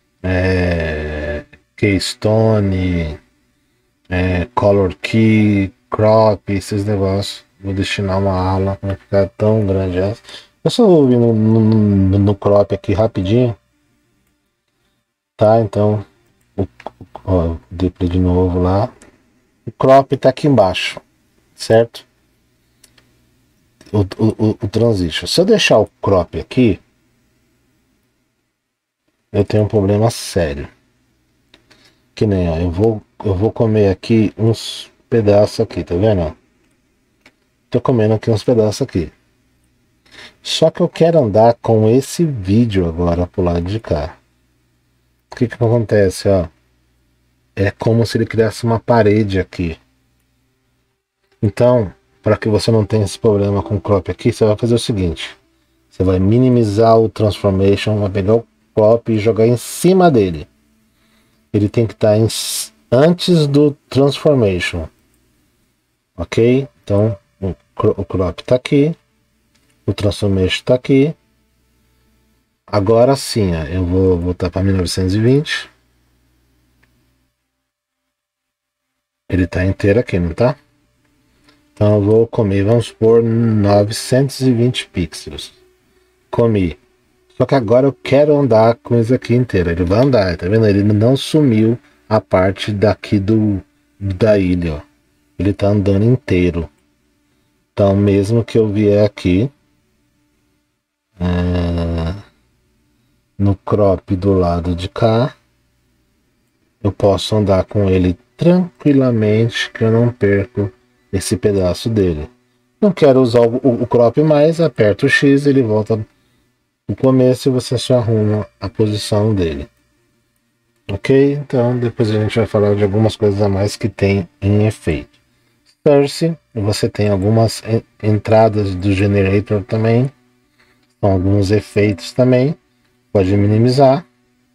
keystone, color key, crop, esses negócios. Vou destinar uma aula, não vai ficar tão grande essa. Eu só vou vir no crop aqui rapidinho. Tá, então, dei play de novo lá. O crop tá aqui embaixo, certo? O transition. Se eu deixar o crop aqui, eu tenho um problema sério. Que nem, ó, eu vou comer aqui uns pedaços aqui, tá vendo? Ó? Tô comendo aqui uns pedaços aqui. Só que eu quero andar com esse vídeo agora pro lado de cá. O que acontece, ó? É como se ele criasse uma parede aqui. Então, para que você não tenha esse problema com o crop aqui, você vai fazer o seguinte. Você vai minimizar o transformation, vai pegar o crop e jogar em cima dele. Ele tem que estar antes do transformation. Ok? Então, o crop está aqui. O transformation está aqui. Agora sim, ó, eu vou voltar para 1920. Ele está inteiro aqui, não tá? Então eu vou comer, vamos por 920 pixels. Comi. Só que agora eu quero andar com isso aqui inteiro. Ele vai andar, tá vendo? Ele não sumiu a parte daqui da ilha, ó. Ele tá andando inteiro. Então mesmo que eu vier aqui no crop do lado de cá, eu posso andar com ele tranquilamente, que eu não perco esse pedaço dele. Não quero usar o crop mais, aperto o X, ele volta no começo e você só arruma a posição dele. Ok? Então depois a gente vai falar de algumas coisas a mais que tem em efeito. Source, você tem algumas entradas do generator também, são alguns efeitos também, pode minimizar.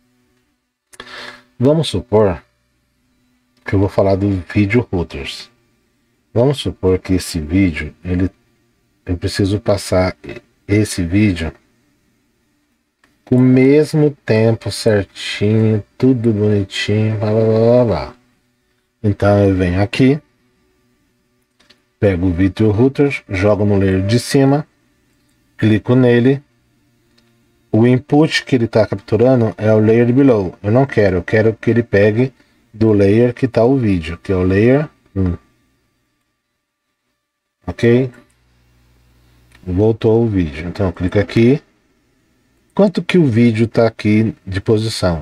Vamos supor que eu vou falar do vídeo routers. Vamos supor que esse vídeo, eu preciso passar esse vídeo com o mesmo tempo certinho, tudo bonitinho, blá blá blá blá. Então eu venho aqui, pego o vídeo router, jogo no layer de cima, clico nele. O input que ele está capturando é o layer below. Eu quero que ele pegue do layer que está o vídeo, que é o layer 1. Ok? Voltou o vídeo. Então eu clico aqui. Quanto que o vídeo está aqui de posição?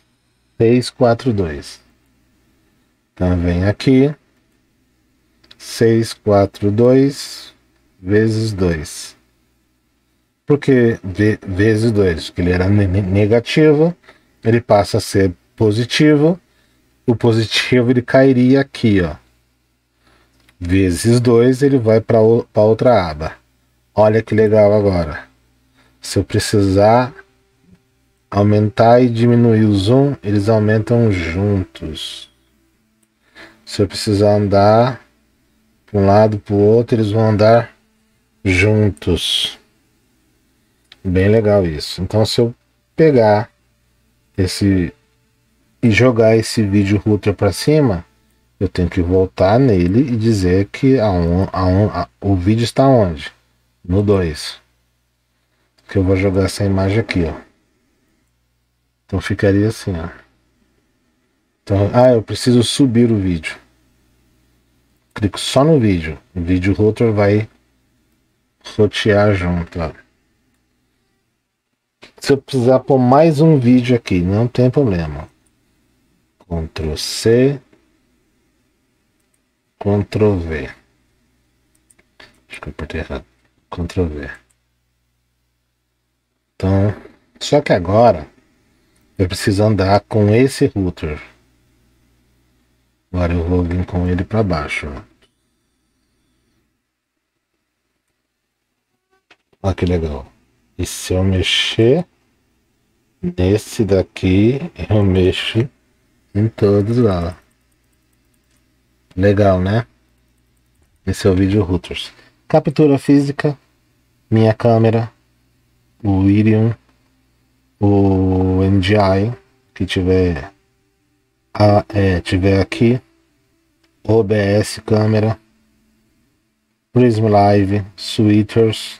642. Então vem aqui. 642 vezes 2. Por que vezes 2? Porque ele era negativo, ele passa a ser positivo. O positivo ele cairia aqui, ó. Vezes 2, ele vai para outra aba. Olha que legal agora. Se eu precisar aumentar e diminuir o zoom, eles aumentam juntos. Se eu precisar andar para um lado para o outro, eles vão andar juntos. Bem legal isso. Então, se eu pegar esse e jogar esse vídeo router para cima, eu tenho que voltar nele e dizer que o vídeo está onde? No 2. Que eu vou jogar essa imagem aqui, ó. Então ficaria assim, ó. Então, eu preciso subir o vídeo. Clico só no vídeo. O vídeo router vai rotear junto, ó. Se eu precisar pôr mais um vídeo aqui, não tem problema. Ctrl C, Ctrl V. Acho que eu apertei errado. Ctrl V. Então, só que agora eu preciso andar com esse router. Agora eu vou vir com ele para baixo. Olha que legal. E se eu mexer nesse daqui, eu mexo em todos lá. Legal, né? Esse é o vídeo routers. Captura física, minha câmera, o Iridium, o NDI que tiver aqui, OBS câmera, Prism Live, Switchers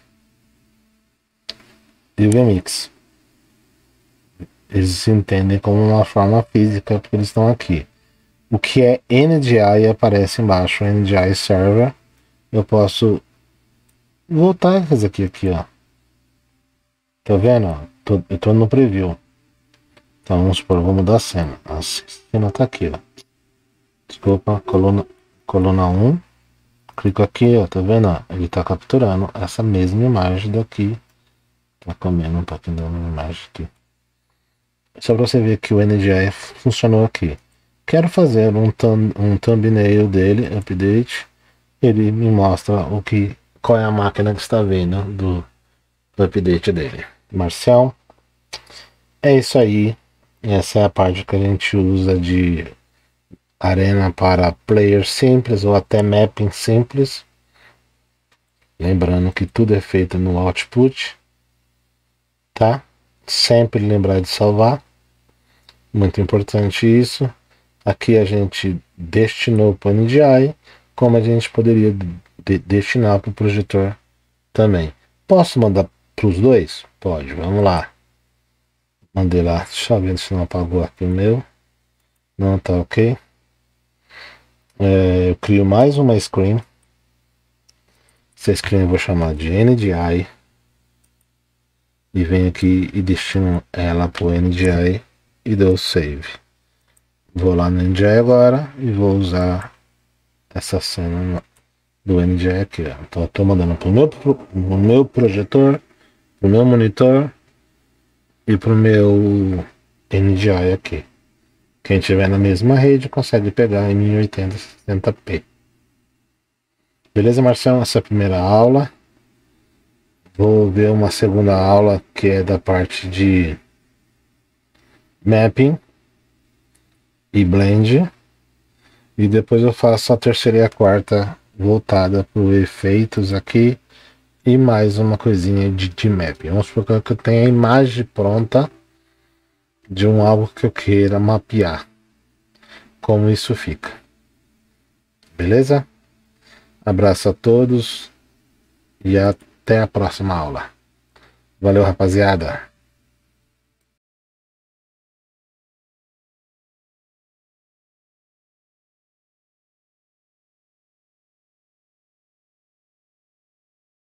e o VMix. Eles se entendem como uma forma física porque eles estão aqui. O que é NDI aparece embaixo, NDI Server. Eu posso voltar e fazer aqui, ó. Tá vendo? Eu tô no preview. Então vamos supor, vou mudar a cena. A cena tá aqui, ó. Desculpa, coluna 1. Clico aqui, ó, tá vendo? Ele tá capturando essa mesma imagem daqui. Tá comendo um pouquinho da imagem aqui. Só pra você ver que o NDI funcionou aqui. Quero fazer um thumbnail dele, update. Ele me mostra qual é a máquina que está vendo do update dele. Marcial. É isso aí. Essa é a parte que a gente usa de arena para player simples ou até mapping simples. Lembrando que tudo é feito no output. Tá? Sempre lembrar de salvar. Muito importante isso. Aqui a gente destinou para o NDI, como a gente poderia destinar para o projetor também. Posso mandar para os dois? Pode, vamos lá. Mandei lá, deixa eu ver se não apagou aqui o meu. Não, tá ok. Eu crio mais uma screen. Essa screen eu vou chamar de NDI. E venho aqui e destino ela para o NDI e dou save. Vou lá no NDI agora e vou usar essa cena do NDI aqui, ó. Então eu tô mandando pro meu projetor, pro meu monitor e pro meu NDI aqui. Quem tiver na mesma rede consegue pegar em 1080 60p. Beleza, Marcelo? Essa é a primeira aula. Vou ver uma segunda aula que é da parte de mapping e blend. E depois eu faço a terceira e a quarta voltada para os efeitos aqui. E mais uma coisinha de mapping. Vamos supor que eu tenha a imagem pronta de algo que eu queira mapear. Como isso fica. Beleza? Abraço a todos. E até a próxima aula. Valeu, rapaziada.